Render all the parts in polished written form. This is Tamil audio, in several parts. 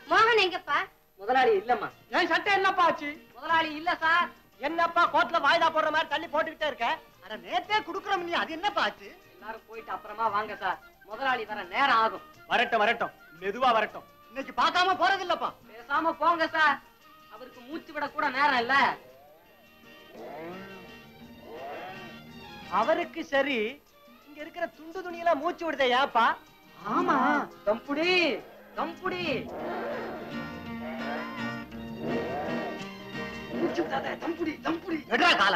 மோகன் எங்கப்பா? முதலாளி இல்லம்மா. என் சட்டை என்னப்பா ஆச்சு? முதலாளி இல்ல சார். என்னப்பா கோர்ட்ல வாய்தா போடுற மாதிரி தள்ளி போட்டுக்கிட்டே இருக்க? அட நேத்தே குடுக்குறோம் நீ, அது என்னப்பா ஆச்சு? எல்லாரும் போயிட்டு அப்புறமா வாங்க சார். முதலாளி வர நேரம் ஆகும். வரட்டும் வரட்டும், மெதுவா வரட்டும். இன்னைக்கு பார்க்காம போறது இல்லப்பா. பேசாம போங்க சார். அவருக்கு மூச்சு விட கூட நேரம் இல்ல. அவருக்கு சரி, இங்க இருக்கிற துண்டு துணியில மூச்சு விடுதே ஏப்பா? ஆமா, தம்புடி தம்புடி மூச்சு விடாத, தம்புடி தம்புடி. எடா கால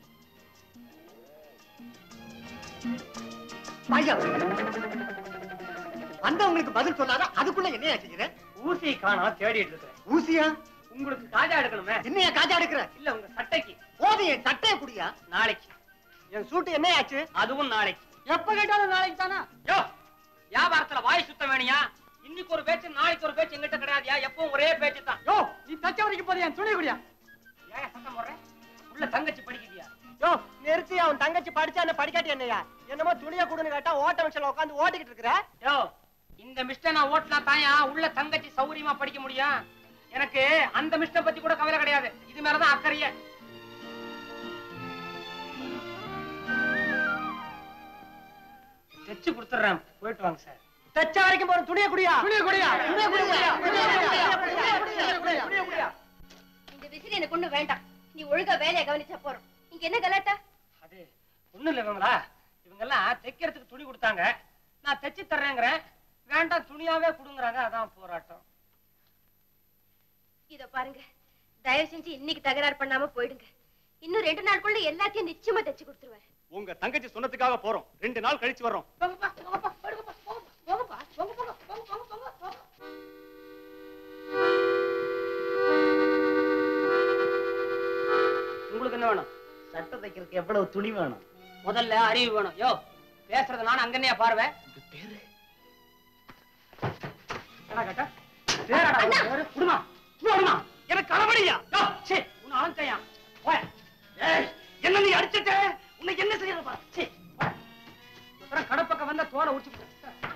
பையா வந்தவங்களுக்கு பதில் சொல்லாத, அதுக்குள்ள என்னையா செய்யற? ஊசி காணா தேடிட்டு இருக்கிறேன். ஊசியா? உங்களுக்கு காஜா எடுக்கணுமே. என்னையா காஜா எடுக்கிற? இல்ல உங்க சட்டைக்கு. போது என் சட்டையை குடியா. நாளைக்கு. என் சூட்டு என்னையாச்சு? அதுவும் நாளைக்கு. எப்ப கேட்டாலும் நாளைக்கு தானா? யோ, வியாபாரத்துல வாய் சுத்தம் வேணியா? இன்னைக்கு ஒரு பேச்சு நாளைக்கு ஒரு பேச்சு எங்கிட்ட கிடையாதுயா. எப்பவும் ஒரே பேச்சு தான். யோ, நீ தச்ச வரைக்கும் போது என் துணி குடியா. ஏன் சத்தம் போடுறேன்? உள்ள தங்கச்சி படிக்கிறியா? யோ, நிறுத்தி. அவன் தங்கச்சி படிச்சா என்ன படிக்காட்டி என்னையா? என்னமோ துணியை கொடுன்னு கேட்டா ஓட்ட மிஷின்ல உட்காந்து ஓட்டிக்கிட்டு இருக்கிற. யோ, இந்த மிஸ்டர் நான் ஓட்டனா தாயா உள்ள தங்கச்சி சௌரியமா படிக்க முடியும். எனக்கு அந்த மிஸ்டர் பத்தி கூட கவலை கிடையாது. இது மேலதான் அக்கறையே. தச்சு கொடுத்துறேன், போயிட்டு வாங்க சார். தச்ச வரைக்கும் போற துணியை குடியா. துணியை குடியா. இந்த விசிறி எனக்கு ஒண்ணு வேண்டாம். நீ ஒழுங்கா வேலையை கவனிச்சா போறோம். இங்க என்ன கலாட்டா? அது ஒண்ணு இல்ல விமலா. இவங்க எல்லாம் தைக்கிறதுக்கு துணி கொடுத்தாங்க. நான் தைச்சு தர்றேங்கிறேன். வேண்டாம் துணியாவே கொடுங்கறாங்க. அதான் போராட்டம். இதோ பாருங்க, தயவு செஞ்சு இன்னைக்கு தகராறு பண்ணாம போயிடுங்க. இன்னும் 2 நாளுக்குள்ள எல்லாத்தையும் நிச்சயமா தச்சு கொடுத்துருவேன். உங்க தங்கச்சி சொன்னதுக்காக போறோம். 2 நாள் கழிச்சு வர்றோம். உங்களுக்கு என்ன வேணும்? சட்டை தைக்கிறதுக்கு எவ்வளவு துணி வேணும்? முதல்ல அறிவு வேணும். யோ, பேசுறது நான் அங்கன்னையா பாருவேன். பேரு என்ன கேட்ட? பேரடா பேரு. குடுமா குடுமா. எனக்கு கலவடியா. யோ, சீ, உன்னை அலங்கையா. போய். ஏய், என்ன நீ அடிச்சிட்ட? உன்னை என்ன செய்யற பாரு. சீ, போய். அப்புறம் கடப்பக்கம் வந்த தோலை உரிச்சு.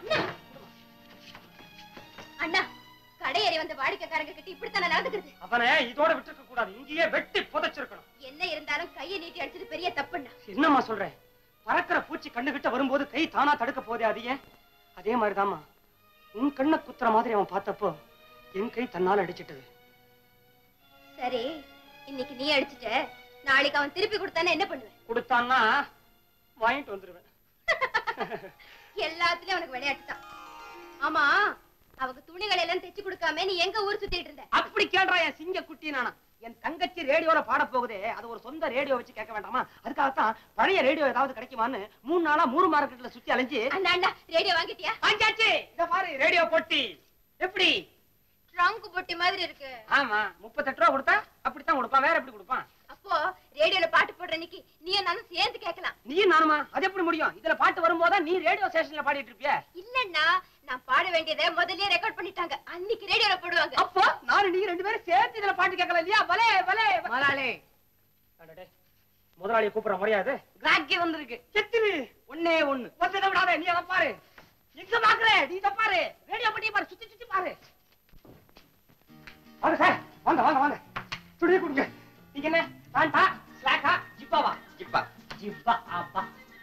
அண்ணா, கடையேறி வந்த வாடிக்கைக்காரங்க கிட்ட இப்படித்தானே நடந்துக்கிறது? அவனே இதோட விட்டுருக்க கூடாது. இங்கேயே வெட்டி புதைச்சிருக்கணும். என்ன இருந்தாலும் கையை நீட்டி அடிச்சது பெரிய தப்புண்ணா. என்னம்மா சொல்றேன்? பறக்கிற பூச்சி கண்ணுகிட்ட வரும்போது கை தானா தடுக்க போதே, அது ஏன்? அதே மாதிரிதாம்மா உன் கண்ணை குத்துற மாதிரி அவன் பார்த்தப்போ என் கை தன்னால அடிச்சிட்டது. சரி, இன்னைக்கு நீ அடிச்சுட்ட, நாளைக்கு அவன் திருப்பி கொடுத்தானே என்ன பண்ணுவேன்? கொடுத்தான்னா வாங்கிட்டு வந்துருவேன். எல்லாத்துலயும் அவனுக்கு விளையாட்டு தான். ஆமா, அவங்க துணிகளை எல்லாம் தைச்சு கொடுக்காம நீ எங்க ஊர் சுத்திட்டு இருந்த? அப்படி கேள்றா என் சிங்க குட்டி. நானா என் தங்கச்சி ரேடியோல பாட போகுதே, அது ஒரு சொந்த ரேடியோ வச்சு கேட்க வேண்டாமா? அதுக்காகத்தான் பழைய ரேடியோ ஏதாவது கிடைக்குமான்னு 3 நாளா 3 மார்க்கெட்ல சுத்தி அலைஞ்சு. அண்ணா அண்ணா, ரேடியோ வாங்கிட்டியா? வாங்கியாச்சு. இத பாரு ரேடியோ பொட்டி. எப்படி? ட்ரங்க் பொட்டி மாதிரி இருக்கு. ஆமா, 38 ரூபா கொடுத்தா அப்படித்தான் கொடுப்பான். வேற எப்படி கொடுப்பான்? அப்போ ரேடியோல பாட்டு போடுற அன்னைக்கு நீயும் நானும் சேர்ந்து கேட்கலாம். நீயும் நானுமா? அது எப்படி முடியும்? இதுல பாட்டு வரும்போதா நீ ரேடியோ ஸ்டேஷன்ல பாடிட்டு இருப்பிய? இல்லன்னா நான் பாட வேண்டியதை முதல்லயே ரெக்கார்ட் பண்ணிட்டாங்க. அன்னைக்கு ரேடியோல போடுவாங்க. அப்போ நானும் நீ 2 பேரும் சேர்த்து இதுல பாட்டு கேட்கலாம் இல்லையா? பலே பலே முதலாளி. அடடே, முதலாளி கூப்பிடுற முடியாது. கிராக்கி வந்திருக்கு. செத்துரு. ஒண்ணே ஒண்ணு. ஒத்தத விடாத. நீ அத பாரு. எங்க பாக்குற? நீ இத பாரு. ரேடியோ பட்டி பாரு. சுத்தி சுத்தி பாரு. வாங்க சார். வாங்க வாங்க வாங்க. சுடி குடுங்க. நீங்க என்ன? பாண்டா, ஸ்லாக்கா, ஜிப்பாவா? ஜிப்பா. ஜிப்பா அப்பா.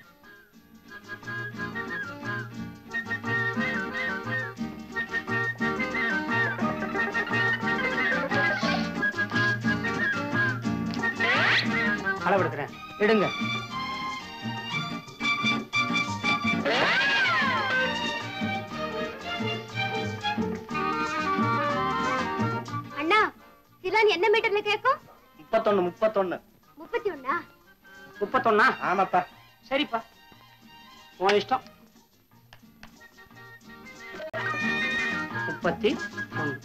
அளவு எடுக்கிறேன். எடுங்க. அண்ணா, சிலான் என்ன மீட்டர்ல கேக்கும்? 31 31. 31? 31? ஆமாப்பா. சரிப்பா, உன் இஷ்டம். 31.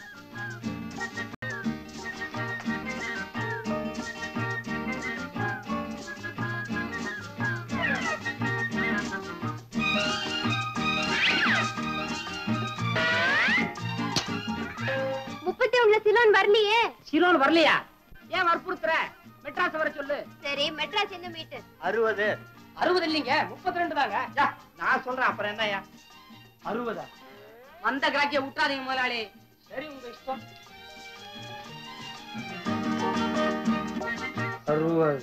சிலோன் வரலையே. சிலோன் வரலையா? ஏன் வற்புறுத்துற? மெட்ராஸ் வர சொல்லு. சரி, மெட்ராஸ் என்ன மீட்டர்? 60. 60 இல்லைங்க, 32 தாங்க. நான் சொல்றேன், அப்புறம் என்னய்யா? 60. வந்த கிராக்கிய விட்டாதீங்க முதலாளி. சரி உங்க இஷ்டம். 60.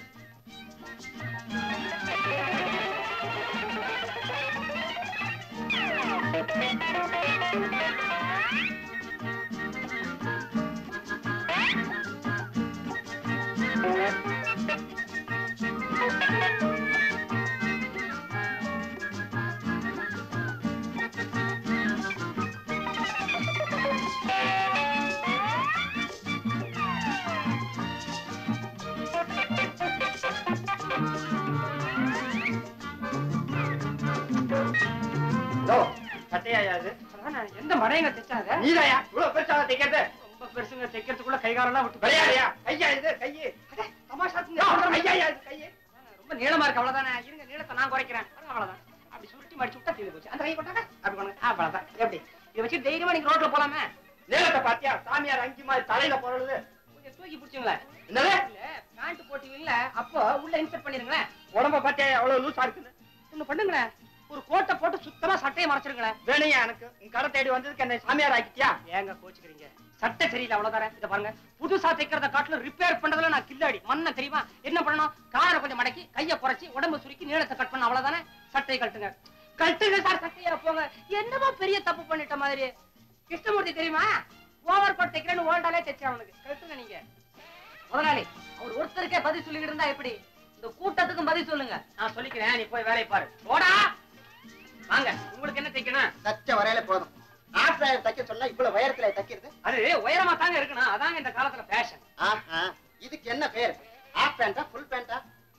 எந்த மடையங்க தைச்சாங்க? நீதாயா இவ்வளவு பெருசாக தைக்கிறது? ரொம்ப பெருசுங்க, தைக்கிறதுக்குள்ள கைகாலெல்லாம் விட்டு விளையாடியா? கையா இது கையே தமாஷாத்துங்க. ஐயா இது கையே ரொம்ப நீளமா இருக்கு. அவ்வளவுதானே, இருங்க நீளத்தை நான் குறைக்கிறேன். அவ்வளவுதான். அப்படி சுருட்டி மடிச்சு விட்டா தீர்ந்து போச்சு. அந்த கை கொண்டாங்க, அப்படி பண்ணுங்க. அவ்வளவுதான். எப்படி இதை வச்சு தைரியமா நீங்க ரோட்ல போலாமே. நீளத்தை பாத்தியா? சாமியார் அஞ்சு மாதிரி தலையில போறது. கொஞ்சம் தூக்கி பிடிச்சுங்களேன். என்னது இல்ல பேண்ட் போட்டீங்கல்ல, அப்போ உள்ள இன்சர்ட் பண்ணிருங்களேன். உடம்ப பாத்தியா எவ்வளவு லூசா இருக்குது. ஒண்ணு பண்ணுங்களேன், ஒரு கோட்டை போட்டு சுத்தமா சட்டையை மறைச்சிருங்களேன். வேணையா எனக்கு உங்க கடை தேடி வந்ததுக்கு என்ன சாமியார் ஆக்கிட்டியா? ஏங்க கோச்சுக்கிறீங்க? சட்டை சரியில்லை அவ்வளவுதானே. இதை பாருங்க, புதுசா தைக்கிறத காட்டுல ரிப்பேர் பண்றதுல நான் கில்லாடி மண்ண தெரியுமா? என்ன பண்ணணும், காரை கொஞ்சம் மடக்கி கையை குறைச்சி உடம்பு சுருக்கி நீளத்தை கட் பண்ண அவ்வளவுதானே. சட்டையை கட்டுங்க. கட்டுங்க சார் சட்டையா. போங்க. என்னமோ பெரிய தப்பு பண்ணிட்ட மாதிரி. கிருஷ்ணமூர்த்தி தெரியுமா? ஓவர் கோட் தைக்கிறேன்னு ஓல்டாலே தைச்சா அவனுக்கு. கட்டுங்க நீங்க. முதலாளி அவர் ஒருத்தருக்கே பதில் சொல்லிக்கிட்டு இருந்தா எப்படி? இந்த கூட்டத்துக்கும் பதில் சொல்லுங்க. நான் சொல்லிக்கிறேன், நீ போய் வேலையை பாரு. போடா. வாங்க, உங்களுக்கு என்ன தைக்கணும்? தச்ச வரையில போதும். ஆஃப்ராயர் தைக்க சொன்னா இவ்வளவு உயரத்துல தைக்கிறது? அது உயரமா தாங்க இருக்கணும். அதாங்க இந்த காலத்துல ஃபேஷன். ஆஹா, இதுக்கு என்ன பேர்? ஆஃப் பேண்டா ஃபுல் பேண்டா?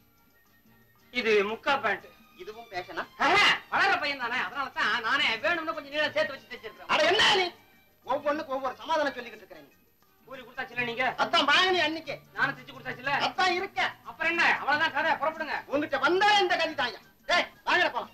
இது முக்கா பேண்ட். இதுவும் ஃபேஷனா? வளர பையன் தானே, அதனால தான் நானே வேணும்னு கொஞ்சம் நீளம் சேர்த்து வச்சு தைச்சிருக்கேன். அட என்ன நீ ஒவ்வொன்னுக்கு ஒவ்வொரு சமாதானம் சொல்லிக்கிட்டு இருக்கீங்க. கூலி கொடுத்தாச்சுல நீங்க? அதான் வாங்கி அன்னைக்கு நானும் தைச்சு கொடுத்தாச்சுல. அதான் இருக்க. அப்புறம் என்ன, அவ்வளவுதான் கதை. புறப்படுங்க. உங்ககிட்ட வந்தா இந்த கதி தாங்க. டேய் வாங்கடா போலாம்.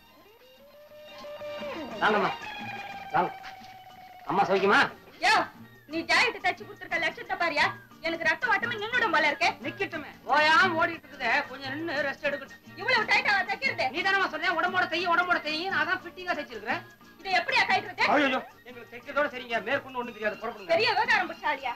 வாங்கம்மா வாங்க. அம்மா சௌக்கியமா? யோ, நீ ஜாக்கெட் தச்சு கொடுத்திருக்க லட்சத்தை பாரியா? எனக்கு ரத்தம் வாட்டமே நின்னுடும் போல இருக்கே. நிக்கட்டுமே, ஓயாம ஓடிட்டு இருக்குதே, கொஞ்சம் நின்னு ரெஸ்ட் எடுக்கட்டும். இவ்வளவு டைட்டா தைக்கிறது? நீ தானமா சொன்ன உடம்போட தையும் அதான் ஃபிட்டிங்கா தைச்சிருக்கிறேன். இதை எப்படியா கைட்டுறது? ஐயோ, எங்களுக்கு தைக்கிறதோட சரிங்க, மேற்கொண்டு ஒண்ணும் தெரியாது. புறப்படுங்க. பெரிய விவகாரம் புடிச்சாலியா?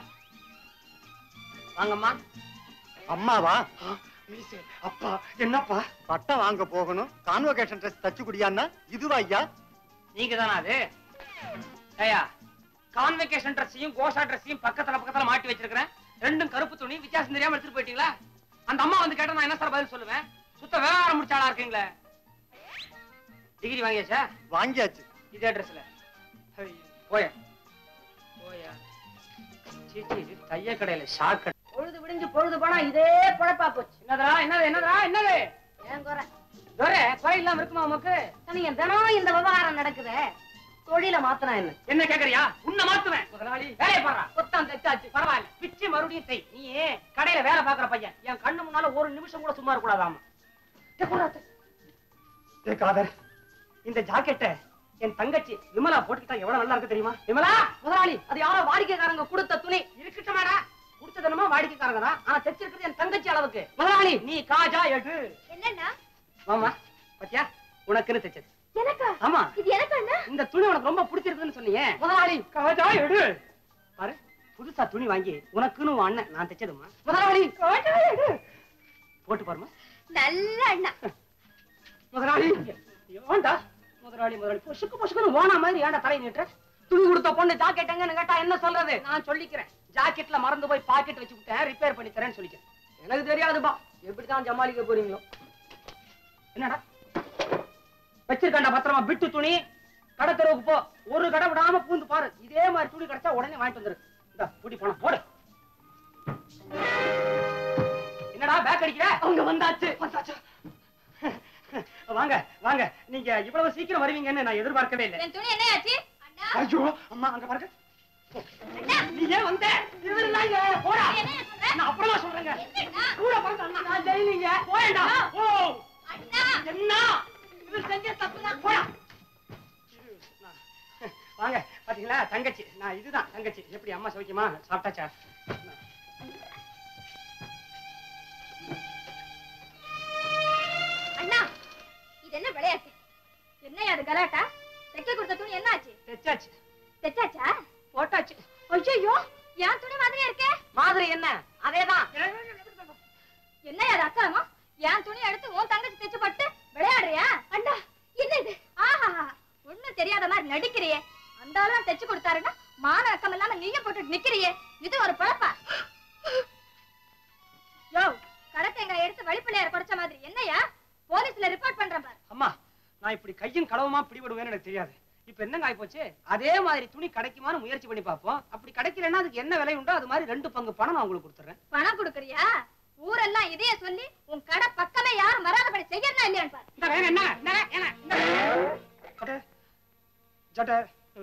வாங்கம்மா. அம்மாவா? மீசே அப்பா என்னப்பா? பட்டம் வாங்க போகணும். கான்வகேஷன் ட்ரெஸ் தச்சு குடியான்னா இதுவா ஐயா? நீங்க தானா அது? ஐயா, கான்வெகேஷன் ட்ரெஸ்ஸையும் கோஷா ட்ரெஸ்ஸையும் பக்கத்துல மாட்டி வச்சிருக்கிறேன். ரெண்டும் கருப்பு துணி, வித்தியாசம் தெரியாம எடுத்துட்டு போயிட்டீங்களா? அந்த அம்மா வந்து கேட்டா நான் என்ன சார் பதில் சொல்லுவேன்? சுத்த விவகாரம் முடிச்சாளா இருக்கீங்களே. டிகிரி வாங்கியாச்சா? வாங்கியாச்சு. இதே ட்ரெஸ்ல போயா போயா. சீச்சி, இது தைய கடையில ஷாக். பொழுது விடிஞ்சு பொழுது போனா இதே பொழப்பா போச்சு. என்னதா என்னது ஏன் குறை? குறை இல்லாம இருக்குமா உமக்கு? நீங்க தினம் இந்த விவகாரம் நடக்குது. தொழில மாத்தினா என்ன கேக்குறியா? உன்னை மாத்துவேன். முதலாளி வேலையை பாரு. கொத்தான் தைச்சாச்சு, பரவாயில்ல. பிச்சு மறுபடியும் தை. நீ கடையில வேலை பாக்குற பையன், என் கண்ணு முன்னால ஒரு நிமிஷம் கூட சும்மா இருக்க கூடாதாமா. காதர், இந்த ஜாக்கெட்டை என் தங்கச்சி விமலா போட்டுக்கிட்டா எவ்வளவு நல்லா இருக்கு தெரியுமா? விமலா முதலாளி, அது யாரோ வாடிக்கைக்காரங்க கொடுத்த துணி. இருக்கட்டுமாடா, கொடுத்ததனமா வாடிக்கைக்காரங்க தான். ஆனா தைச்சிருக்கிறது என் தங்கச்சி அளவுக்கு. முதலாளி நீ காஜா எடு. என்னன்னா? மாமா பாத்தியா, உனக்குன்னு தைச்சது. எனக்கா? ஆமா, இது எனக்கு என்ன? இந்த துணி உனக்கு ரொம்ப பிடிச்சிருக்குன்னு சொன்னீங்க. முதலாளி காஜா எடு. பாரு, புதுசா துணி வாங்கி உனக்குன்னு அண்ணன் நான் தைச்சதுமா. முதலாளி காஜா எடு. போட்டு பாருமா. நல்ல அண்ணா. முதலாளி ஏண்டா முதலாளி பொசுக்குன்னு ஓனா மாதிரி ஏண்டா தலை நீட்டுற? துணி கொடுத்த பொண்ணு ஜாக்கெட் எங்கன்னு கேட்டா என்ன சொல்றது? நான் சொல்லிக்கிறேன், ஜாக்கெட்ல மறந்து போய் பாக்கெட் வச்சு விட்டேன், ரிப்பேர் பண்ணி தரேன்னு சொல்லிக்கிறேன். எனக்கு தெரியாதுப்பா, எப்படிதான் ஜமாளிக்க போறீங்களோ. என்னடா வச்சிருக்கா பத்திரமா? பிட்டு துணி. கடை தெருவுக்கு போ, ஒரு கடை விடாம பூந்து பாரு. இதே மாதிரி துணி கிடைச்சா உடனே வாங்கிட்டு வந்துரு. இந்த புடி போன போடு. என்னடா பேக் அடிக்கிற? அவங்க வந்தாச்சு. வாங்க வாங்க, நீங்க இவ்வளவு சீக்கிரம் வருவீங்கன்னு நான் எதிர்பார்க்கவே இல்லை. என் துணி என்ன ஆச்சு? அண்ணா ஐயோ அம்மா, அங்க பாருங்க. நீ ஏன் வந்த? இருவருங்க போடா. நான் அப்புறமா சொல்றேங்க. கூட பாருங்க அண்ணா, நான் ஜெயிலிங்க. போயேண்டா. ஓ அண்ணா, என்ன இது செஞ்ச தப்புதான். போடா. வாங்க, பாத்தீங்களா தங்கச்சி, நான் இதுதான் தங்கச்சி. எப்படி அம்மா சௌக்கியமா? சாப்பிட்டாச்சா? அண்ணா, இது என்ன விளையாட்டு? என்ன அது கலாட்டா? தைக்க கொடுத்த துணி என்ன ஆச்சு? தைச்சாச்சு. தைச்சாச்சா? போட்டாச்சு. ஐயோ என் துணி மாதிரியே இருக்கே. மாதிரி என்ன? அதேதான். என்ன அது அக்காமா? என் துணி எடுத்து உன் தங்கச்சி தைச்சு பட்டு விளையாடுறியா? அண்ணா என்ன இது? ஆஹா ஒண்ணும் தெரியாத மாதிரி நடிக்கிறியே. அந்த ஆளு தைச்சு கொடுத்தாருன்னா மான அக்கம் இல்லாம நீங்க போட்டு நிக்கிறியே. இது ஒரு பழப்பா? யோ கடத்தேங்காய் எடுத்து வழிப்பிள்ளையார் குறைச்ச மாதிரி என்னையா போலீஸ்ல ரிப்போர்ட் பண்றேன் பாரு. அம்மா நான் இப்படி கையும் களவுமா பிடிபடுவேன்னு எனக்கு தெரியாது. இப்ப என்னங்க ஆயி போச்சு? அதே மாதிரி துணி கிடைக்குமான்னு முயற்சி பண்ணி பார்ப்போம். அப்படி கிடைக்கலன்னா அதுக்கு என்ன விலை உண்டோ அது மாதிரி 2 பங்கு பணம் நான் உங்களுக்கு கொடுத்துறேன். பணம் கொடுக்கறியா? ஊரெல்லாம் இதைய சொல்லி உன் கடை பக்கமே யாரும் மராதபடி செய்யறதா இல்லையான்னு பாரு. இந்த வேற என்ன? ஜட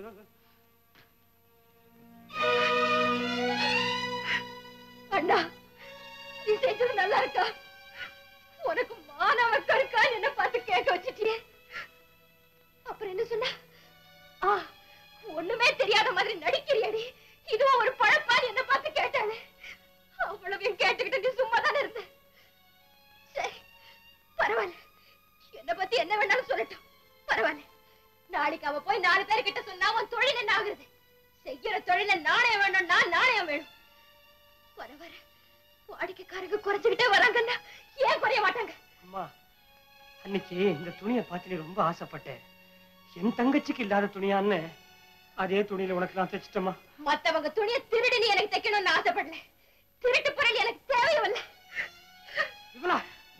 அண்ணா நீ செஞ்சது நல்லா இருக்கா? உனக்கு மானவக்க இருக்கா? என்ன பார்த்து கேட்க வச்சிட்டியே. அப்புறம் என்ன சொன்ன? ஒண்ணுமே தெரியாத மாதிரி நடிக்கிறியடி. இதுவும் ஒரு பழப்பா? என்ன பார்த்து கேட்டானே. அவ்வளவையும் கேட்டுக்கிட்டு நீ சும்மா தானே இருந்த. சரி பரவாயில்ல, என்ன பத்தி என்ன வேணாலும் சொல்லட்டும். பரவாயில்ல, நாளைக்கு அவ போய் 4 பேர்கிட்ட சொன்னா உன் தொழில் என்ன ஆகுறது? செய்யற தொழில நாணயம் வேணும்னா நாணயம் வேணும். வர வர வாடிக்கைக்காரங்க குறைச்சுக்கிட்டே வராங்கன்னா ஏன் குறைய மாட்டாங்க? அம்மா அன்னைக்கு இந்த துணியை பார்த்து ரொம்ப ஆசைப்பட்டேன். என் தங்கச்சிக்கு இல்லாத துணியான்னு அதே துணியில உனக்கு நான் தைச்சிட்டேம்மா. மத்தவங்க துணியை திருடி நீ எனக்கு தைக்கணும்னு ஆசைப்படல. திருட்டு பொருள் எனக்கு தேவையில்லை. இவளா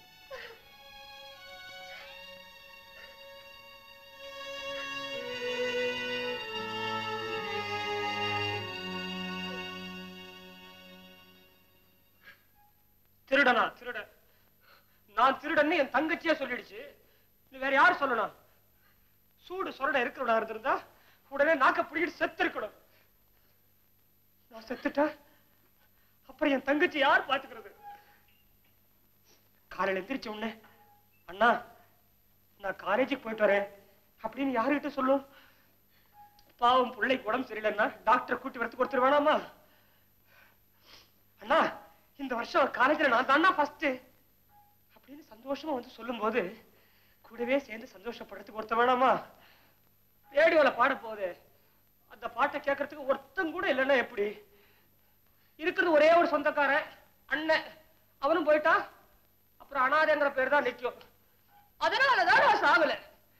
திருடனா? திருட நான் திருடன்னு என் தங்கச்சியே சொல்லிடுச்சு. நீ வேற யாரு சொல்லணும்? சூடு சொரட இருக்கிறவனா இருந்திருந்தா உடனே நாக்க பிடிக்கிட்டு செத்து இருக்கணும். நான் செத்துட்டா அப்புறம் என் தங்கச்சி யார் பாத்துக்கிறது? காலையில எந்திரிச்ச உடனே அண்ணா நான் காலேஜுக்கு போயிட்டு வரேன் அப்படின்னு யாருகிட்ட சொல்லும்? பாவம் பிள்ளைக்கு உடம்பு சரியில்லைன்னா டாக்டரை கூட்டி வரத்து கொடுத்துரு வேணாமா? அண்ணா இந்த வருஷம் காலேஜ்ல நான் தானா ஃபர்ஸ்ட் அப்படின்னு சந்தோஷமா வந்து சொல்லும் போது கூடவே சேர்ந்து சந்தோஷப்படுறதுக்கு ஒருத்த வேணாமா? ரேடியோல பாட போகுது, அந்த பாட்டை கேட்கறதுக்கு ஒருத்தம் கூட இல்லைன்னா எப்படி? இருக்கிறது ஒரே ஒரு சொந்தக்காரன் அண்ணன், அவனும் போயிட்டா அப்புறம் அனாதைங்கிற பேர் தான் நிற்கும். அதனாலதான் நான் சாகல.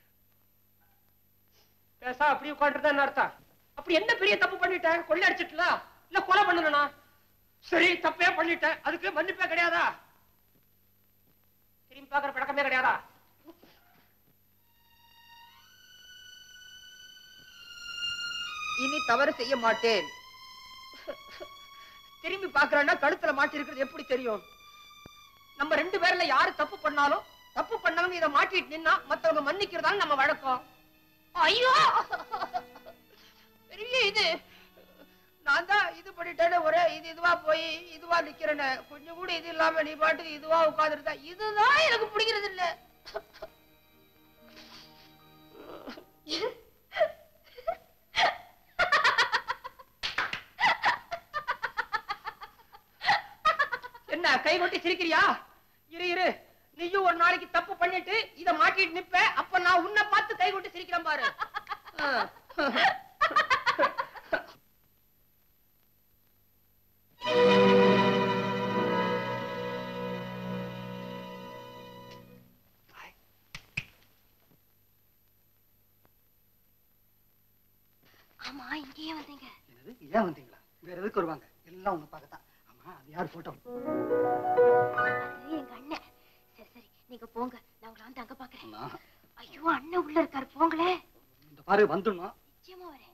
பேசா அப்படி உட்காந்துட்டு என்ன அர்த்தம்? அப்படி என்ன பெரிய தப்பு பண்ணிட்டேன்? கொள்ளை அடிச்சிட்டல இல்ல கொலை பண்ணனா? சரி தப்பே பண்ணிட்டேன், அதுக்கு மன்னிப்பே கிடையாதா? திரும்பி பாக்குற பழக்கமே கிடையாதா? இனி தவறு செய்ய மாட்டேன். திரும்பி பாக்குறேன்னா கழுத்துல மாட்டி இருக்கிறது எப்படி தெரியும்? நம்ம 2 பேர்ல யாரு தப்பு பண்ணாலும் தப்பு பண்ணவங்க இதை மாட்டிட்டு நின்னா மத்தவங்க மன்னிக்கிறதால நம்ம வழக்கம். ஐயோ பெரிய இது நான் தான் இது பண்ணிட்டேன்னு ஒரே இதுவா போய் இதுவா நிக்கிறேன்னு கொஞ்சம் கூட இது இல்லாம நீ பாட்டுக்கு இதுவா உட்கார்ந்துருந்தா இதுதான் எனக்கு பிடிக்கிறது இல்ல. என்ன கை கொட்டி சிரிக்கிறியா? இரு இரு, நீயும் ஒரு நாளைக்கு தப்பு பண்ணிட்டு இத மாட்டிட்டு நிப்ப, அப்ப நான் உன்னை பார்த்து கை கொட்டி சிரிக்கிறேன் பாரு. ஆமா இங்கேயே வந்தீங்க? என்னது ஏன் வந்தீங்களா? வேற எதுக்கு வருவாங்க? எல்லாம் உங்க பார்க்கத்தான். ஆமா அது யார் போட்டோ? அது எங்க அண்ணன். சரி சரி நீங்க போங்க, நான் உங்களை வந்து அங்க பாக்குறேன். ஐயோ அண்ணன் உள்ள இருக்காரு, போங்களே. இந்த பாரு வந்துடணும். நிச்சயமா வரேன்.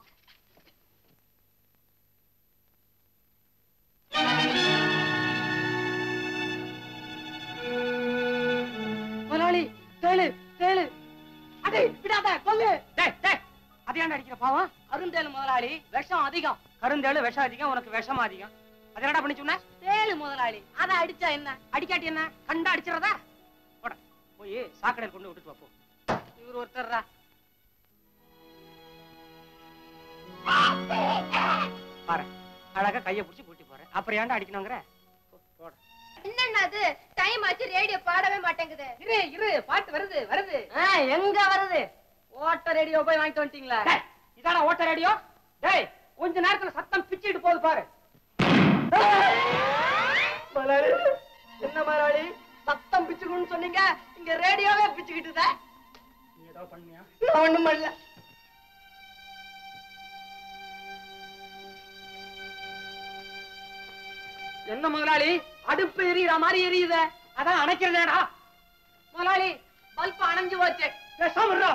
முதலாளி தேளு தேளு, அடே விடாத கொல்லு. டேய் டேய் அதையாண்ட அடிக்கிற பாவம்? அருந்தேளு முதலாளி, விஷம் அதிகம். கருந்தேளு விஷம் அதிகம், உனக்கு விஷம் அதிகம். அது என்னடா பண்ணி சொன்ன? தேளு முதலாளி, அத அடிச்சா என்ன, அடிக்காட்டி என்ன, கண்டா அடிச்சிரதா? போட போய் சாக்கடையில் கொண்டு விட்டுட்டு வா போ. இவர் ஒருத்தர்ரா. பாரு அழகா கைய புடிச்சு கூட்டி போறேன், அப்புறம் ஏன்டா அடிக்கணுங்கிற? போட. என்னன்னா அது டைம் ஆச்சு, ரேடியோ பாடவே மாட்டேங்குது. இரு இரு, பாட்டு வருது வருது. எங்க வருது? ஓட்ட ரேடியோ போய் வாங்கிட்டு வந்துட்டீங்களா? இதாடா ஓட்ட ரேடியோ? டேய் கொஞ்ச நேரத்துல சத்தம் பிச்சுட்டு போகுது பாரு. முதலாளி என்ன முதலாளி சத்தம் பிச்சுக்கணும்னு சொன்னீங்க, இங்க ரேடியோவே பிச்சுக்கிட்டு. நீ ஏதோ பண்ணியா? நான் ஒண்ணும் பண்ணல. என்ன முதலாளி அடுப்பு எரியுற மாதிரி எரியுத? அதான் அணைக்கிறதேடா. முதலாளி பல்ப் அணைஞ்சு போச்சு. பேசாம இருடா.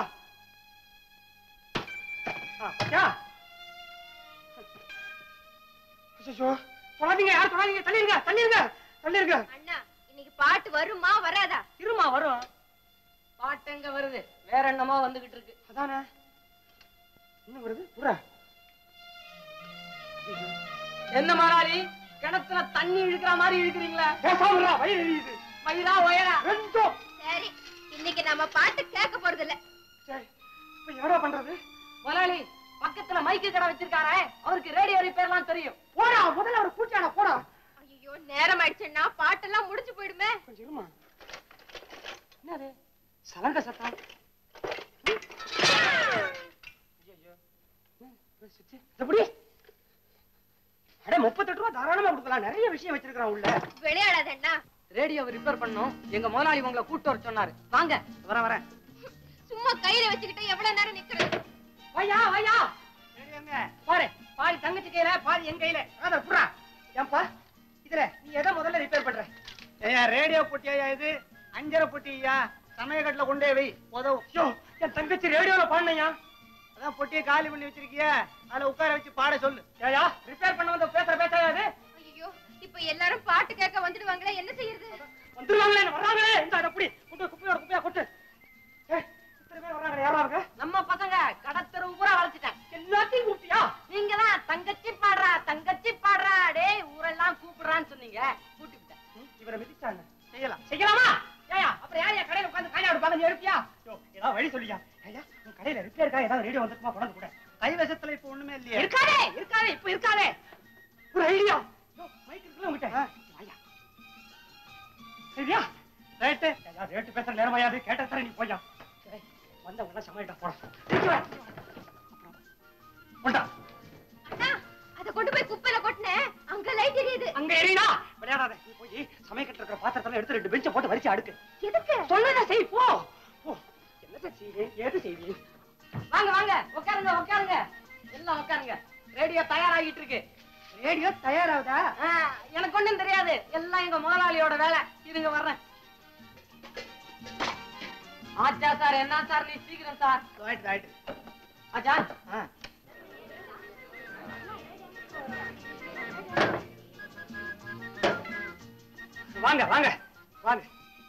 தொடாதீங்க, யார் தொடாதீங்க, தள்ளிருங்க தள்ளிருங்க தள்ளிருங்க. அண்ணா இன்னைக்கு பாட்டு வருமா வராதா? இருமா வரும். பாட்டு எங்க வருது, வேற என்னமோ வந்துகிட்டு இருக்கு. அதானே என்ன வருது? புறா என்ன முதலாளி கிணத்துல தண்ணி இழுக்கிற மாதிரி இழுக்கிறீங்களா? பேசாம வயிறு எரியுது. வயிறா ஒயரா ரெண்டும். சரி இன்னைக்கு நம்ம பாட்டு கேட்க போறது இல்ல. சரி இப்ப என்னடா பண்றது? முதலாளி பக்கத்துல மைக்கு கடை வச்சிருக்காரே, அவருக்கு ரேடியோ ரிப்பேர்லாம் தெரியும். போடா முதல்ல ஒரு பூச்சாடா போடா. ஐயோ நேரம் ஆயிடுச்சுன்னா பாட்டெல்லாம் முடிஞ்சு போயிடுமே. கொஞ்சம் இருமா. என்னது சலங்க சத்தம்? எப்படி? அட 38 ரூபா தாராளமா கொடுக்கலாம், நிறைய விஷயம் வச்சிருக்கான் உள்ள. விளையாடாத அண்ணா. ரேடியோவை ரிப்பேர் பண்ணோம், எங்க முதலாளி உங்களை கூட்டு வர சொன்னாரு. வாங்க. வரேன். சும்மா கையில வச்சுக்கிட்டு எவ்வளவு நேரம் நிக்கிறது? வையா வையா பாரு, பாதி தங்கச்சி கையில பாதி என் கையில. அத புறா ஏன்பா இதுல நீ எதை முதல்ல ரிப்பேர் பண்ற? ஏயா ரேடியோ பொட்டியா இது? அஞ்சரை பொட்டியா? சமயக்கட்டுல கொண்டே வை உதவும். என் தங்கச்சி ரேடியோல பாடினையா? அதான் பொட்டியை காலி பண்ணி வச்சிருக்கிய, அதுல உட்கார வச்சு பாட சொல்லு. ஏயா ரிப்பேர் பண்ண வந்த பேசுற பேச்சாயா அது? ஐயோ இப்ப எல்லாரும் பாட்டு கேட்க வந்துடுவாங்களே, என்ன செய்யறது? வந்துருவாங்களே, வர்றாங்களே. இந்த அப்படி குப்பை குப்பையோட குப்பையா கொட்டு. இத்தனை பேர் வர்றாங்க, யாரா இருக்க? நம்ம பசங்க கடத்தெருவு பூரா வளைச்சிட்டேன். எல்லாத்தையும் கூப்பிட்டியா? நீங்க தான் தங்கச்சி பாடுறா டேய் ஊரெல்லாம் கூப்பிடுறான்னு சொன்னீங்க, கூட்டி விட்டேன். இவரை மிதிச்சாங்க. செய்யலாம். செய்யலாமா? ஏயா அப்புறம் யாரையா கடையில உட்கார்ந்து காணா எடுப்பாங்க, நீ எடுப்பியா? ஏதாவது வழி சொல்லியா? ஐயா உன் கடையில ரிப்பேருக்கா ஏதாவது ரேடியோ வந்துக்குமா, கொண்டாந்து கூட. கைவசத்துல இப்ப ஒண்ணுமே இல்லையா? இருக்காதே இப்ப இருக்காதே. ஒரு ஐடியா. மைக் இருக்குல்ல உங்ககிட்ட? வாயா. சரியா? ரேட்டு ரேட்டு பேசுற நேரமாயாது, கேட்ட தர நீ போயா. வந்தவங்க சமையல்டா போட. கொண்டா. அண்ணா அத கொண்டு போய் குப்பையில கொட்டினேன், அங்க லைட் எரியுது. அங்க எரியுதா? விளையாடாத. நீ போய் சமையல் இருக்கிற பாத்திரத்தெல்லாம் எடுத்து 2 பெஞ்சை போட்டு வரிச்சு அடுக்கு. எதுக்கு? சொன்னதை செய் போ. என்னத்தை செய்வேன், ஏது செய்வேன்? வாங்க வாங்க உட்காருங்க எல்லாம் உட்காருங்க. ரேடியோ தயாராகிட்டு இருக்கு. ரேடியோ தயாராகுதா? எனக்கு ஒண்ணும் தெரியாது, எல்லாம் எங்க முதலாளியோட வேலை. இருங்க வர்றேன். ஆச்சா சார், என்ன சார் நீ சீக்கிரம் சார். ரைட். ஆச்சா வாங்க வாங்க வாங்க.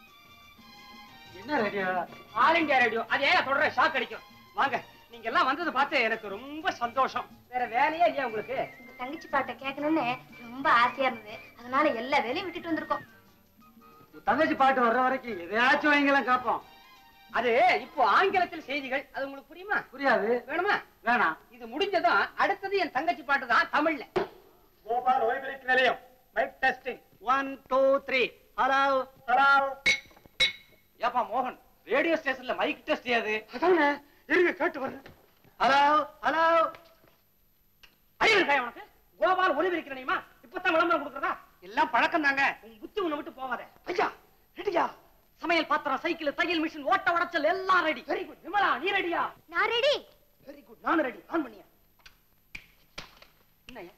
என்ன ரேடியோ? All India radio. அது ஏன் தொடர ஷாக் அடிக்கும். வாங்க, நீங்க எல்லாம் வந்தது பார்த்து எனக்கு ரொம்ப சந்தோஷம். வேற வேலையே இல்லையா உங்களுக்கு? உங்க தங்கச்சி பாட்டை கேட்கணும்னு ரொம்ப ஆசையா இருந்தது, அதனால எல்லா வேலையும் விட்டுட்டு வந்திருக்கோம். தங்கச்சி பாட்டு வர்ற வரைக்கும் எதையாச்சும் வைங்கலாம் காப்போம். அது இப்போ ஆங்கிலத்தில் செய்திகள், அது உங்களுக்கு புரியுமா? புரியாது. வேணுமா? வேணாம். இது முடிஞ்சதும் அடுத்தது என் தங்கச்சி பாட்டு தான் தமிழ்ல. கோபால் ஓய்வெளிக்கு நிலையம். Mike testing 1 2 3. ஹலோ. ஏப்பா மோகன், ரேடியோ ஸ்டேஷன்ல மைக் டெஸ்ட் ஏது? அதானே, இருங்க கேட்டு வரேன். ஹலோ. அறிவு இருக்கா உனக்கு? கோபால் ஒலிபெருக்கிற நிலையமா? இப்பதான் விளம்பரம் கொடுக்கறதா? எல்லாம் பழக்கம் தாங்க. உன் புத்தி உன்னை விட்டு போவாத. ஐயா ரெடியா? சமையல் பாத்திரம், சைக்கிள், தையல் மிஷின், ஓட்ட உடைச்சல் எல்லாம் ரெடி. Very good. விமலா நீ ரெடியா? நான் ரெடி. Very good. நான் ரெடி. ஆன் பண்ணியா? என்னையா?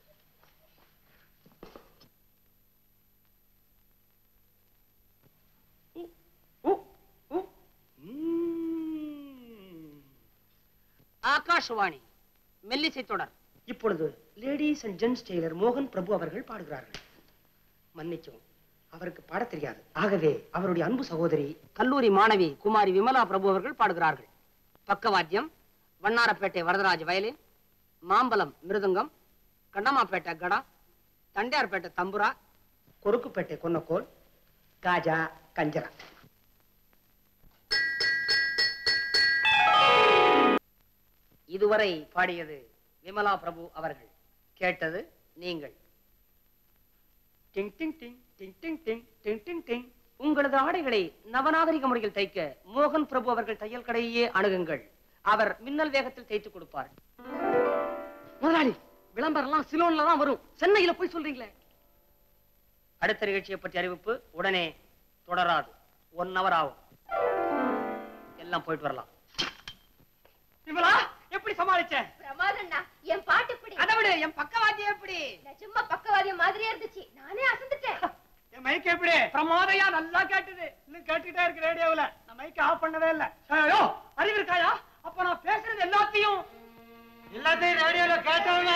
ஆகாஷ்வாணி மெல்லிசை தொடர். இப்பொழுது லேடிஸ் அண்ட் ஜென்ட்ஸ் டெய்லர் மோகன் பிரபு அவர்கள் பாடுகிறார்கள். மன்னிக்கவும், அவருக்கு பாட தெரியாது. ஆகவே அவருடைய அன்பு சகோதரி கல்லூரி மாணவி குமாரி விமலா பிரபு அவர்கள் பாடுகிறார்கள். பக்கவாத்தியம் வண்ணாரப்பேட்டை வரதராஜ் வயலின், மாம்பலம் மிருதங்கம், கண்ணமாப்பேட்டை கடா, தண்டையார்பேட்டை தம்புரா, கொருக்குப்பேட்டை கொன்னக்கோல், காஜா கஞ்சரா. இதுவரை பாடியது விமலா பிரபு அவர்கள், கேட்டது நீங்கள். டிங் டிங் டிங் டிங் டிங் டிங் டிங் டிங் டிங். உங்களது ஆடைகளை நவநாகரிக முறையில் தைக்க மோகன் பிரபு அவர்கள் தையல் கடையே அணுகுங்கள். அவர் மின்னல் வேகத்தில் தைத்துக் கொடுப்பார். முதலாளி விளம்பரம் எல்லாம் சிலோன்ல தான் வரும். சென்னையில போய் சொல்றீங்களே. அடுத்த நிகழ்ச்சியை பற்றி அறிவிப்பு உடனே தொடராது. 1 hour ஆகும். எல்லாம் போயிட்டு வரலாம். விமலா எப்படி சமாளிச்ச? பிரமாதம்னா. என் பாட்டு எப்படி? அதை விட என் பக்கவாத்தியம் எப்படி? நிஜமா பக்கவாதியம் மாதிரியே இருந்துச்சு. நானே அசந்துட்டேன். என் மைக் எப்படி? பிரமாதையா நல்லா கேட்டுது. இன்னும் கேட்டுக்கிட்டே இருக்கு ரேடியோவில். நான் மைக் ஆஃப் பண்ணவே இல்லை. ஐயோ அறிவு இருக்காயா? அப்ப நான் பேசுறது எல்லாத்தையும் ரேடியோல கேட்டவங்க.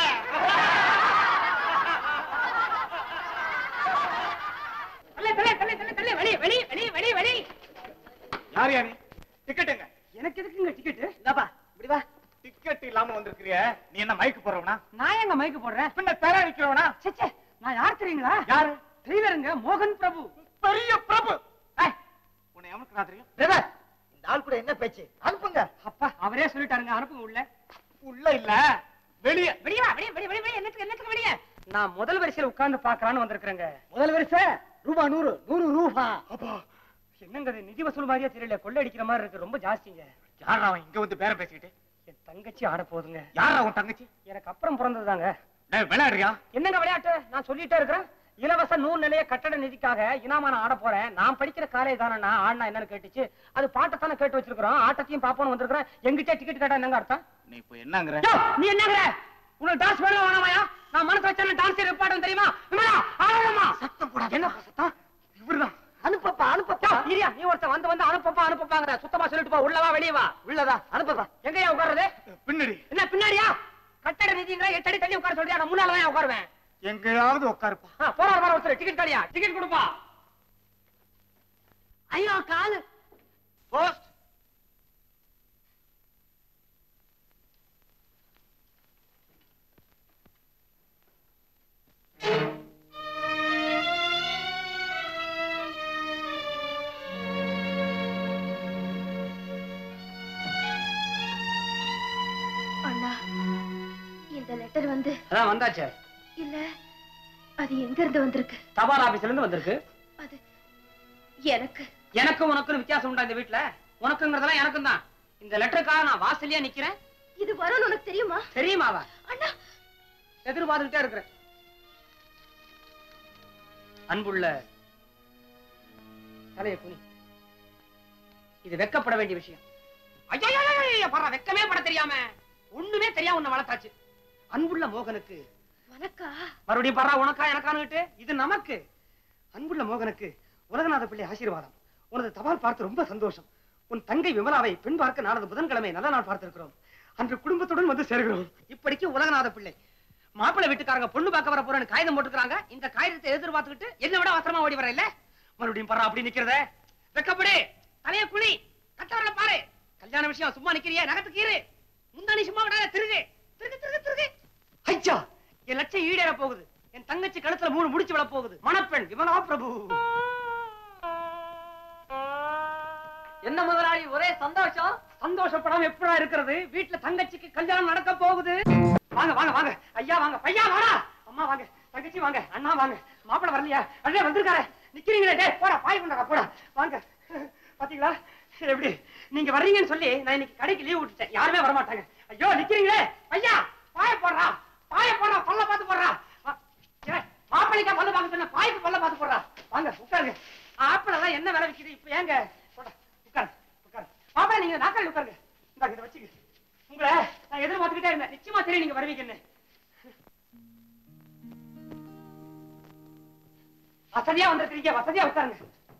யார் யாரு? டிக்கெட்டுங்க. எனக்கு எதுக்குங்க டிக்கெட்? இந்தாப்பா இப்படி வா. டிக்கெட் இல்லாம வந்திருக்கிறிய, நீ என்ன மைக் போடுறவனா? நான் எங்க மைக் போடுறேன்? பின்ன தர நிக்கிறவனா? சச்சே, நான் யார் தெரியுங்களா? யாரு? ட்ரெய்லருங்க, மோகன் பிரபு. பெரிய பிரபு. உன்னை எவனுக்கு நான் தெரியும்? பிரதர், இந்த ஆள் கூட என்ன பேச்சு? அனுப்புங்க. அப்பா அவரே சொல்லிட்டாருங்க, அனுப்புங்க. உள்ள உள்ள இல்ல, வெளிய. வெளியா? வெளிய என்னத்துக்கு வெளிய? நான் முதல் வரிசையில உட்கார்ந்து பார்க்கலான்னு வந்திருக்கிறேங்க. முதல் வரிசை ரூபாய் 100 ரூபா. அப்பா என்னங்க இது நிதி வசூல் மாதிரியே தெரியல, கொள்ளை அடிக்கிற மாதிரி இருக்கு. ரொம்ப ஜாஸ்திங்க. யாரா அவன் இங்க வந்து பேரம் பேசிக்கிட்டு? என் தங்கச்சி ஆட போகுதுங்க. யாரா உன் தங்கச்சி? எனக்கு அப்புறம் பிறந்ததுதாங்க. விளையாடுறியா? என்னங்க விளையாட்டு? நான் சொல்லிட்டே இருக்கிறேன். இலவச நூல் நிலைய கட்டட நிதிக்காக இனாமா நான் ஆட போறேன். நான் படிக்கிற காலேஜ் தானே ஆடினா என்னன்னு கேட்டுச்சு. அது பாட்டத்தானே கேட்டு வச்சிருக்கிறோம். ஆட்டத்தையும் பாப்போன்னு வந்திருக்கிறேன். எங்கிட்ட டிக்கெட் கேட்டா என்னங்க அர்த்தம்? நீ இப்ப என்னங்கற? நீ என்னங்கற? உனக்கு டான்ஸ் வேணும் வேணாமாயா? நான் மனசு வச்சாலும் டான்ஸ் பாடம் தெரியுமா? விமலா ஆடணுமா? சத்தம் போடாத. என்ன சத்தம்? இவர்தான். அனுப்பப்பா அனுப்பப்பா. இரியா நீ ஒருத்த வந்து அனுப்பப்பாங்கற. சுத்தமா சொல்லிட்டு போ. உள்ளவா வெளிய வா. உள்ளதா அனுப்பப்பா. எங்கயா உட்கார்றது? பின்னாடி. என்ன பின்னாடியா? கட்டட நிதிங்கற 8 அடி தள்ளி உட்கார சொல்றியா? நான் முன்னால தான் உட்காருவேன். எங்கயாவது உட்காருப்பா. போற ஒருத்தர் டிக்கெட் காலியா? டிக்கெட் கொடுப்பா. ஐயோ காலு. போஸ்ட். அண்ணா இந்த லெட்டர் வந்து அதான் வந்தாச்சே. இல்ல அது எங்க இருந்து வந்திருக்கு? தபால் ஆபீஸ்ல இருந்து வந்திருக்கு. அது எனக்கு உனக்கு வித்தியாசம் உண்டா இந்த வீட்டுல? உனக்குங்கிறதெல்லாம் எனக்கும் தான். இந்த லெட்டருக்காக நான் வாசல்லையா நிக்கிறேன். இது வரும்னு உனக்கு தெரியுமா? தெரியுமாவா? அண்ணா எதிர்பார்த்துட்டே இருக்கிறேன். அன்புள்ள தலைய குனி. இது வெக்கப்பட வேண்டிய விஷயம். ஐயா பாரா, வெக்கமே பட தெரியாம ஒண்ணுமே தெரியாம உன்னை வளர்த்தாச்சு. அன்புள்ள மோகனுக்கு வணக்கா. மறுபடியும் பாரா, உனக்கா எனக்கானுட்டு இது நமக்கு. அன்புள்ள மோகனுக்கு உலகநாத பிள்ளை ஆசீர்வாதம். உனது தபால் பார்த்து ரொம்ப சந்தோஷம். உன் தங்கை விமலாவை பெண் பார்க்க நாளது புதன்கிழமை நல்ல நாள் பார்த்திருக்கிறோம். அன்று குடும்பத்துடன் வந்து சேர்கிறோம். இப்படிக்கு உலகநாத பிள்ளை மாப்பிள்ளை வீட்டுக்காரங்க பொண்ணு பார்க்க வர போறேன்னு காகிதம் போட்டுக்கிறாங்க. இந்த காகிதத்தை எதிர்பார்த்துக்கிட்டு என்ன விட அவசரமா ஓடி வர இல்ல. மறுபடியும் பாரா அப்படி நிக்கிறத. வெக்கப்படு. தலைய குனி. கட்டவரல பாரு. கல்யாண விஷயம் சும்மா நிக்கிறியா? நகத்துக்கீரு. முந்தானி சும்மா விடாத. திருகு. ஐயா என் லட்சம் ஈடேற போகுது. என் தங்கச்சி கழுத்துல 3 முடிச்சு விட போகுது. மணப்பெண் விமலா பிரபு. என்ன முதலாளி ஒரே சந்தோஷம்? சந்தோஷப்படாம எப்படா இருக்கிறது? வீட்டுல தங்கச்சிக்கு கல்யாணம் நடக்க போகுது. வாங்க வாங்க வாங்க. ஐயா வாங்க. பையா வாடா. அம்மா வாங்க. தங்கச்சி வாங்க. அண்ணா வாங்க. மாப்பிள்ளை வரலையா? அண்ணே வந்திருக்காரு. நிக்கிறீங்களே. டேய் போடா, பாய் கொண்டா போடா. வாங்க. பாத்தீங்களா எப்படி நீங்க வர்றீங்கன்னு சொல்லி நான் இன்னைக்கு கடைக்கு லீவ் விட்டுட்டேன். யாருமே வர மாட்டாங்க. ஐயோ நிக்கிறீங்களே. ஐயா பாய போடுறா. பல்ல பார்த்து போடுறா. மாப்பிள்ளைக்கா பல்ல பார்க்க சொன்ன, பாய்க்கு பல்ல பார்த்து போடுறா. வாங்க உட்காருங்க. ஆப்பிளெல்லாம் என்ன விலை விக்குது இப்ப? ஏங்க உட்காரு. மாப்பிள்ளை நீங்க நாக்காளி உட்காருங்க. இந்தாங்க இதை வச்சுக்க. உங்களை நான் எதிர்பார்த்துக்கிட்டே இருந்தேன். நிச்சயமா தெரியும் நீங்க வருவீங்கன்னு. வசதியா வந்திருக்கீங்க. வசதியா உட்காருங்க.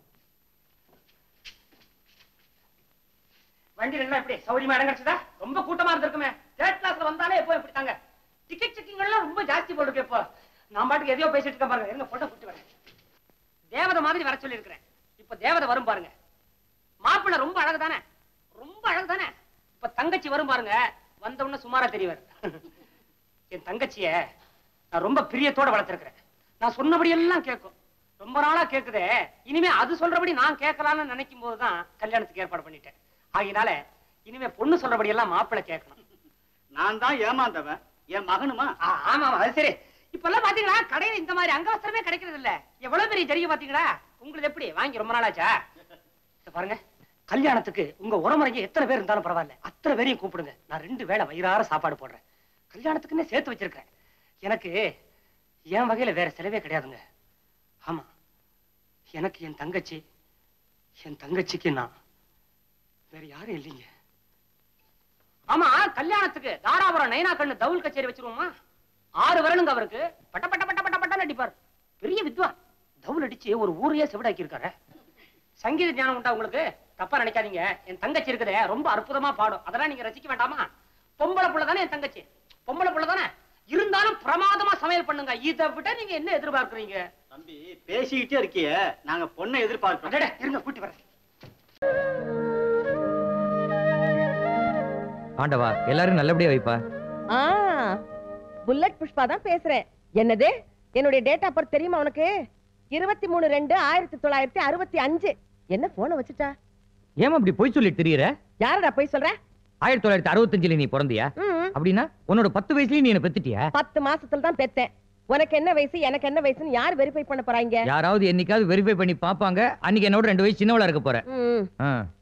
வண்டி எல்லாம் எப்படி சௌரியமா இடம் கிடைச்சதா? ரொம்ப கூட்டமா இருந்திருக்குமே. தேர்ட் கிளாஸ்ல வந்தாலே எப்போ எப்படி தாங்க? டிக்கெட் செக்கிங் எல்லாம் ரொம்ப ஜாஸ்தி போட்டுருக்கு. இப்போ நான் பாட்டுக்கு எதையோ பேசிட்டு இருக்கேன் பாருங்க. என்ன போட்டோ போட்டு வரேன். தேவதை மாதிரி வர சொல்லி இருக்கிறேன். இப்ப தேவதை வரும் பாருங்க. மாப்பிள்ளை ரொம்ப அழகுதானே? ரொம்ப அழகுதானே? இப்ப தங்கச்சி வரும் பாருங்க. வந்த உடனே சுமாரா தெரியவர். என் தங்கச்சிய நான் ரொம்ப பிரியத்தோட வளர்த்திருக்கிறேன். நான் சொன்னபடி எல்லாம் கேட்கும். ரொம்ப நாளா கேக்குதே. இனிமே அது சொல்றபடி நான் கேட்கலான்னு நினைக்கும் போதுதான் கல்யாணத்துக்கு ஏற்பாடு பண்ணிட்டேன். ஆகினால இனிமே பொண்ணு சொல்றபடி எல்லாம் மாப்பிள்ளை கேட்கணும். நான் தான் ஏமாந்தவன். என் மகனுமா? ஆமா அது சரி. இப்ப எல்லாம் பாத்தீங்களா கடையில இந்த மாதிரி அங்கவஸ்திரமே கிடைக்கிறது இல்ல. எவ்வளவு பெரிய ஜரிகை பாத்தீங்களா? உங்களுக்கு எப்படி வாங்கி ரொம்ப நாளாச்சா? பாருங்க, கல்யாணத்துக்கு உங்க உறமுறைங்க எத்தனை பேர் இருந்தாலும் பரவாயில்ல, அத்தனை பேரையும் கூப்பிடுங்க. நான் 2 வேளை வயிறார சாப்பாடு போடுறேன். கல்யாணத்துக்குன்னே சேர்த்து வச்சிருக்கேன். எனக்கு என் வகையில வேற செலவே கிடையாதுங்க. ஆமா, எனக்கு என் தங்கச்சிக்கு நான், வேற யாரும் இல்லைங்க. ஆமா, கல்யாணத்துக்கு தாராபுரம் நைனா கண்ணு தவுல் கச்சேரி வச்சிருவோமா? 6 வரணுங்க அவருக்கு. பட்ட பட்ட பட்ட பட்ட பட்ட அடிப்பார். பெரிய வித்வான். தவுல் அடிச்சு ஒரு ஊரையே செவிடாக்கி இருக்காரு. சங்கீத ஞானம் உண்டா உங்களுக்கு? தப்பா நினைக்காதீங்க. என் தங்கச்சி இருக்குதே ரொம்ப அற்புதமா பாடும். அதெல்லாம் நீங்க ரசிக்க வேண்டாமா? பொம்பளை புள்ள தானே என் தங்கச்சி, பொம்பளை புள்ள தானே, இருந்தாலும் பிரமாதமா சமையல் பண்ணுங்க. இதை விட நீங்க என்ன எதிர்பார்க்கறீங்க? தம்பி பேசிக்கிட்டே இருக்கிய, நாங்க பொண்ணை எதிர்பார்க்கிறோம். இருங்க, கூட்டி வரேன். ஆண்டவா, எல்லாரும் நல்லபடியா வைப்பா. புல்லட் புஷ்பா தான் பேசுறேன். என்னது, என்னுடைய டேட் ஆஃப் பர்த் தெரியுமா உனக்கு? 23/2/1965. என்ன போன வச்சுட்டா? ஏமா அப்படி போய் சொல்லிட்டு தெரியற? யாரடா போய் சொல்ற? 1965 நீ பிறந்தியா? அப்படின்னா உன்னோட 10 வயசுலயே நீ என்ன பெத்துட்டியா? 10 மாசத்துல தான் பெத்தேன். உனக்கு என்ன வயசு எனக்கு என்ன வயசுன்னு யார் வெரிஃபை பண்ண போறாங்க? யாராவது என்னைக்காவது வெரிஃபை பண்ணி பாப்பாங்க. அன்னைக்கு என்னோட 2 வயசு சின்னவளா இருக்க போற.